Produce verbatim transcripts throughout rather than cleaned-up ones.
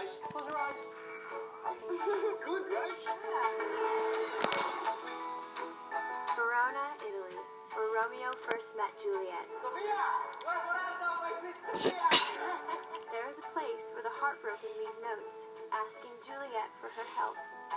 eyes. Close your eyes. It's good, right? Verona, Italy, where Romeo first met Juliet. Sophia! My sweet Sophia! There is a place where the heartbroken leave notes, asking Juliet for her help.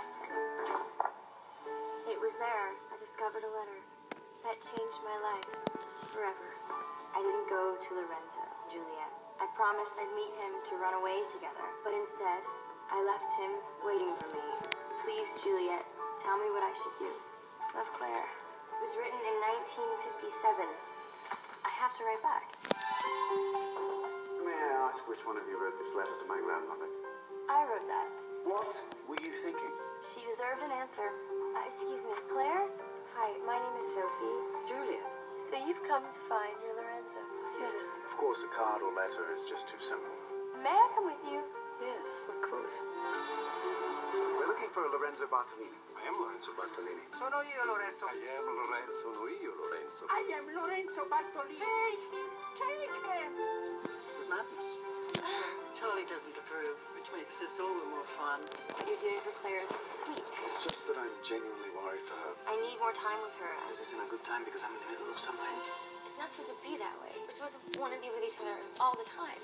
It was there I discovered a letter that changed my life forever. I didn't go to Lorenzo, Juliet. I promised I'd meet him to run away together, but instead, I left him waiting for me. Please, Juliet, tell me what I should do. Love, Claire. It was written in nineteen fifty-seven. I have to write back. May I ask which one of you wrote this letter to my grandmother? I wrote that. What were you thinking? She deserved an answer. Uh, excuse me, Claire? Hi, my name is Sophie. Juliet. So you've come to find your Lorenzo? Yes. Of course, a card or letter is just too simple. May I come with you? Yes, of course. We're looking for Lorenzo Bartolini. I am Lorenzo Bartolini. Sono io, Lorenzo. I am Lorenzo. Sono io, Lorenzo. I am Lorenzo Bartolini. Take, take him. This is madness. Charlie doesn't approve, which makes this all the more fun. What you're doing for Claire, that's sweet. It's just that I'm genuinely worried for her. I need more time with her. This isn't a good time because I'm in the middle of something. It's not supposed to be that way. We're supposed to want to be with each other all the time.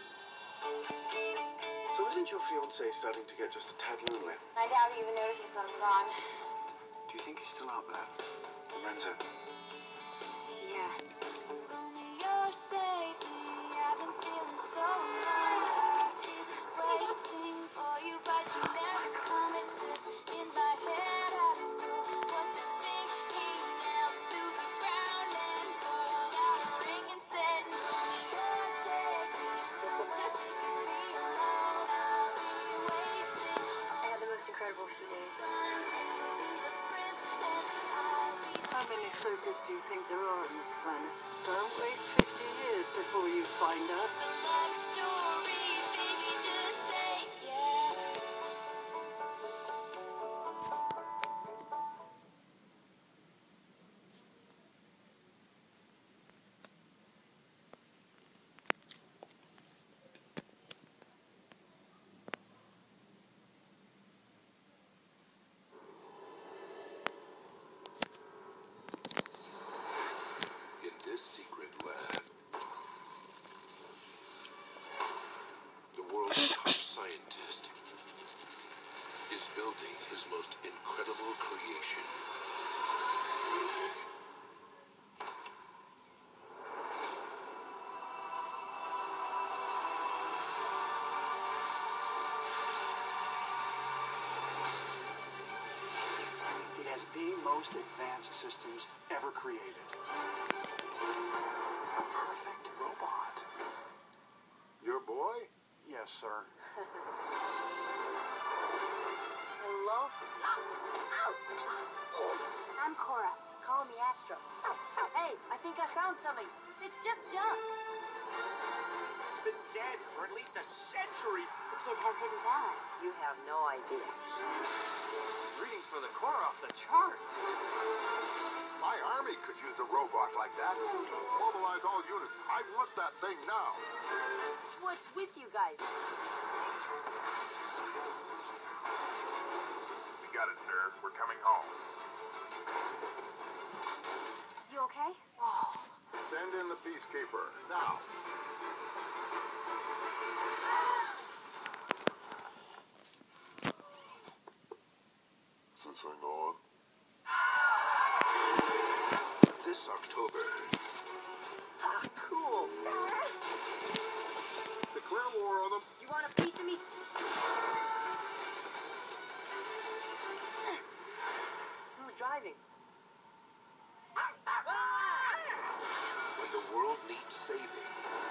So isn't your fiancé starting to get just a tad lonely? I doubt he even notices that I'm gone. Do you think he's still out there? Lorenzo? Yeah. Romeo, save me. I've been feeling so long. Waiting for you, but you never come. Is this in my head? I don't know what to think. He knelt to the ground and pulled out a ring and said, Romeo, take me somewhere we can be alone. I'll be waiting. I had the most incredible few days. How many circles do you think there are on this planet? Don't wait fifty years before you find us. Love story, baby, just say yes. In this secret lab, the world's top scientist is building his most incredible creation. He has the most advanced systems ever created. A perfect robot. Your boy? Yes, sir. Hello? I'm Cora. Call me Astro. Hey, I think I found something. It's just junk. It's been dead for at least a century. The kid has hidden talents. You have no idea. Readings for the core off the chart. My army could use a robot like that. Mobilize all units. I want that thing now. What's with you guys? We got it, sir. We're coming home. You okay? Send in the Peacekeeper. Now. Since I know him. This October. Ah, cool. Declare war on them. You want a piece of me? Who's driving? When the world needs saving,